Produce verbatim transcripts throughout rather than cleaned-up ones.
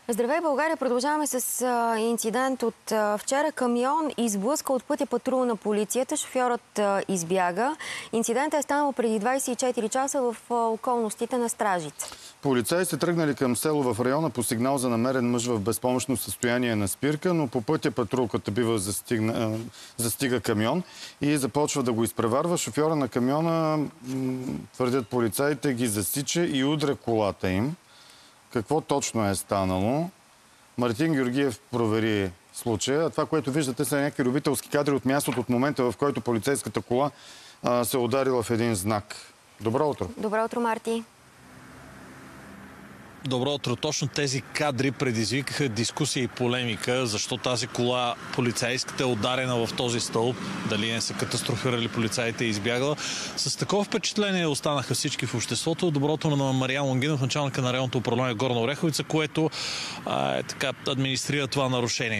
Здравей, България! Продължаваме с а, инцидент от а, вчера. Камион изблъска от пътя патрулна полицията. Шофьорът а, избяга. Инцидентът е станал преди двадесет и четири часа в а, околностите на Стражица. Полицаи са тръгнали към село в района по сигнал за намерен мъж в безпомощно състояние на спирка, но по пътя патрулката бива застигна, застига камион и започва да го изпреварва. Шофьора на камиона, твърдят полицаите, ги засича и удря колата им. Какво точно е станало? Мартин Георгиев провери случая. Това, което виждате, са някакви любителски кадри от мястото, от момента, в който полицейската кола а, се ударила в един знак. Добро утро! Добро утро, Марти! Добро утро. Точно тези кадри предизвикаха дискусия и полемика, защо тази кола полицейската е ударена в този стълб, дали не са катастрофирали полицаите и избягала. С такова впечатление останаха всички в обществото. Доброто на Мариан Лонгинов, началника на районното управление Горна Оряховица, което а, е, така, администрира това нарушение.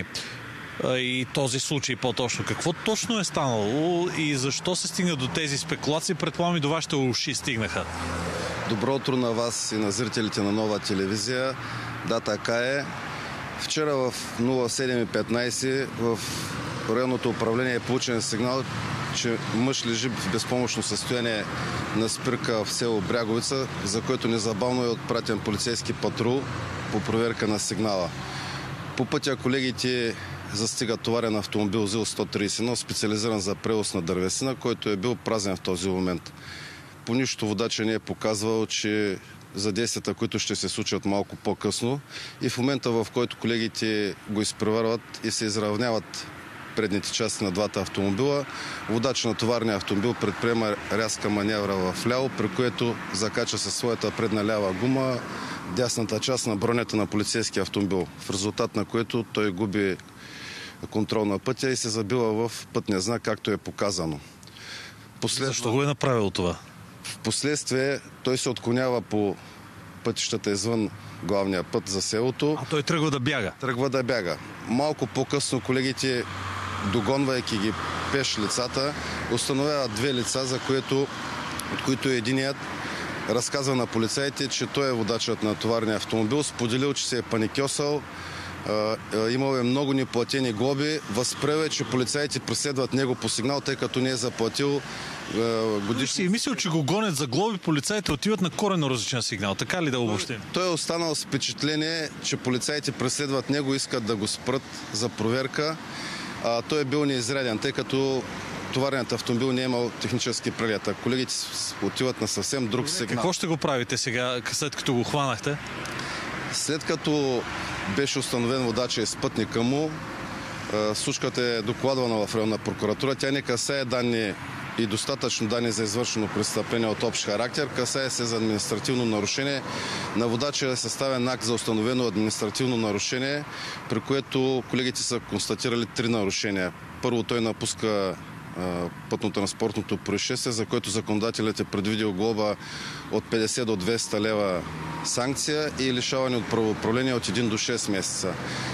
И този случай по-точно. Какво точно е станало и защо се стигна до тези спекулации? Предполагам и до вашите уши стигнаха. Добро утро на вас и на зрителите на Нова телевизия. Да, така е. Вчера в нула седем и петнадесет в районното управление е получен сигнал, че мъж лежи в безпомощно състояние на спирка в село Бряговица, за което незабавно е отпратен полицейски патрул по проверка на сигнала. По пътя колегите застига товарен автомобил ЗИЛ сто тридесет и едно, специализиран за превоз на дървесина, който е бил празен в този момент. По нищо водача не е показвал, че за действията, които ще се случат малко по-късно, и в момента, в който колегите го изпреварват и се изравняват предните части на двата автомобила, водач на товарния автомобил предприема рязка маневра в ляво, при което закача със своята предна лява гума дясната част на бронята на полицейския автомобил, в резултат на което той губи контрол на пътя и се забива в пътния знак, както е показано. Послед... Защо го е направил това? Впоследствие той се отклонява по пътищата извън главния път за селото. А той тръгва да бяга? Тръгва да бяга. Малко по-късно колегите, догонвайки ги пеш лицата, установяват две лица, за което, от които единият разказва на полицаите, че той е водачът на товарния автомобил, споделил, че се е паникьосал, имал е много неплатени глоби, възпрел е, че полицаите преследват него по сигнал, тъй като не е заплатил годишно. Си мислил, че го гонят за глоби, полицаите отиват на коренно различен сигнал. Така ли да обобщим? Той е останал с впечатление, че полицаите преследват него, искат да го спрат за проверка. А, той е бил неизряден, тъй като товарният автомобил не е имал технически преглед. Колегите отиват на съвсем друг сигнал. Какво ще го правите сега, след като го хванахте? След като беше установен водача и спътника му, случката е докладвана в районна прокуратура. Тя не касае данни и достатъчно данни за извършено престъпление от общ характер. Касае се за административно нарушение. На водача е съставен акт за установено административно нарушение, при което колегите са констатирали три нарушения. Първо, той напуска пътно-транспортното происшествие, за което законодателят е предвидил глоба от петдесет до двеста лева санкция и лишаване от правоуправление от един до шест месеца.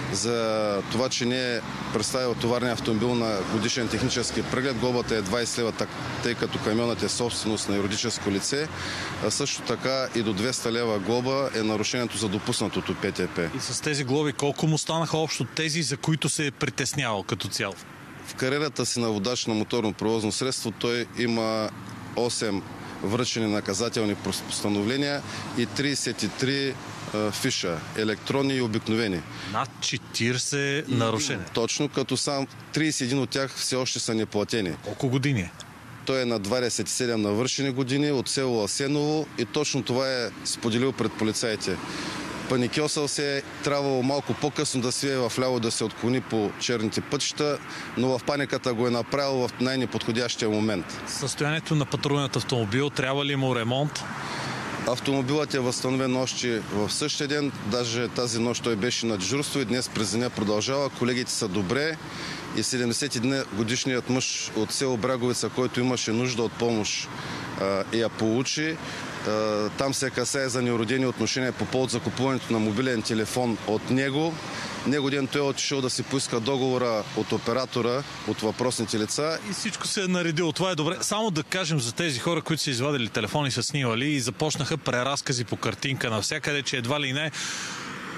За това, че не е представил товарния автомобил на годишен технически преглед, глобата е двадесет лева, тъй като камионът е собственост на юридическо лице, а също така и до двеста лева глоба е нарушението за допуснатото ПТП. И с тези глоби колко му станаха общо тези, за които се е притеснявал като цяло? В кариерата си на водач на моторно превозно средство той има осем връчени наказателни постановления и тридесет и три а, фиша, електронни и обикновени. Над четиридесет нарушения. Точно, като сам тридесет и един от тях все още са неплатени. Колко години е? Той е на двадесет и седем навършени години от село Асеново и точно това е споделил пред полицаите. Паникьосал се е, трябвало малко по-късно да свие в ляво, да се отклони по черните пътища, но в паниката го е направил в най-неподходящия момент. Състоянието на патрулният автомобил, трябва ли му ремонт? Автомобилът е възстановен още в същия ден, даже тази нощ той беше на дежурство и днес през деня продължава. Колегите са добре и седемдесет и една годишният мъж от село Бряговица, който имаше нужда от помощ, я получи. Там се касае за неуродени отношения по повод закупуването на мобилен телефон от него. Него ден той е отишъл да си поиска договора от оператора, от въпросните лица. И всичко се е наредило. Това е добре. Само да кажем за тези хора, които са извадили телефони, са снимали и започнаха преразкази по картинка навсякъде, че едва ли не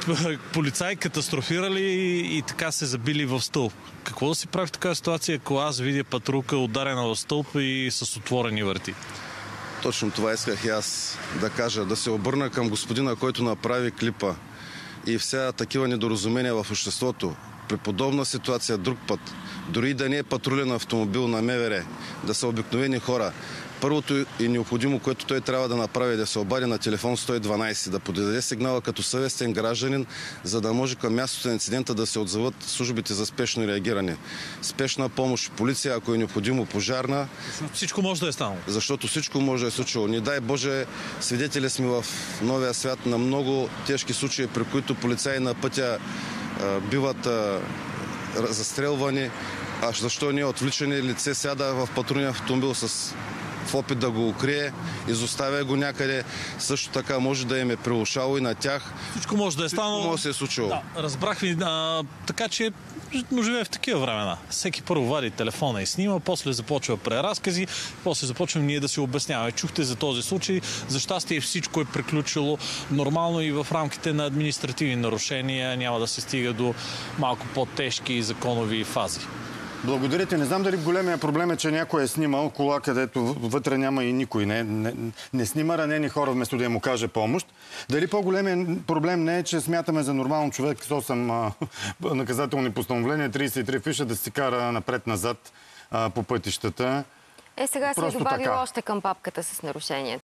полицаи катастрофирали и, и така се забили в стълб. Какво да си прави в такава ситуация, ако аз видя патрулка ударена в стълб и с отворени врати? Точно това исках и аз да кажа. Да се обърна към господина, който направи клипа. И все такива недоразумения в обществото. При подобна ситуация друг път, дори да не е патрулен автомобил на МВР, да са обикновени хора, първото и необходимо, което той трябва да направи, е да се обади на телефон сто и дванайсет, да подаде сигнала като съвестен гражданин, за да може към мястото на инцидента да се отзоват службите за спешно реагиране. Спешна помощ, полиция, ако е необходимо, пожарна. Всичко може да е станало. Защото всичко може да е случило. Не дай Боже, свидетели сме в новия свят на много тежки случаи, при които полицаи на пътя а, биват а, застрелвани. А защо не е отвличане? Лице сяда в патрулния автомобил с в опит да го укрие, изоставя го някъде. Също така може да им е прилушало и на тях. Всичко може да е станало. Всичко може да се е случило. Да, разбрах ви, а, така че но живее в такива времена. Всеки първо вади телефона и снима, после започва преразкази, после започваме ние да си обясняваме. Чухте за този случай. За щастие всичко е приключило нормално и в рамките на административни нарушения няма да се стига до малко по-тежки законови фази. Благодаря ти. Не знам дали големия проблем е, че някой е снимал кола, където вътре няма и никой. Не, не, не снима ранени хора, вместо да им окаже помощ. Дали по-големият проблем не е, че смятаме за нормално човек с осем а, наказателни постановления, трийсет и три фиша да си кара напред-назад а, по пътищата. Е, сега си е Просто добавил така. още към папката с нарушението.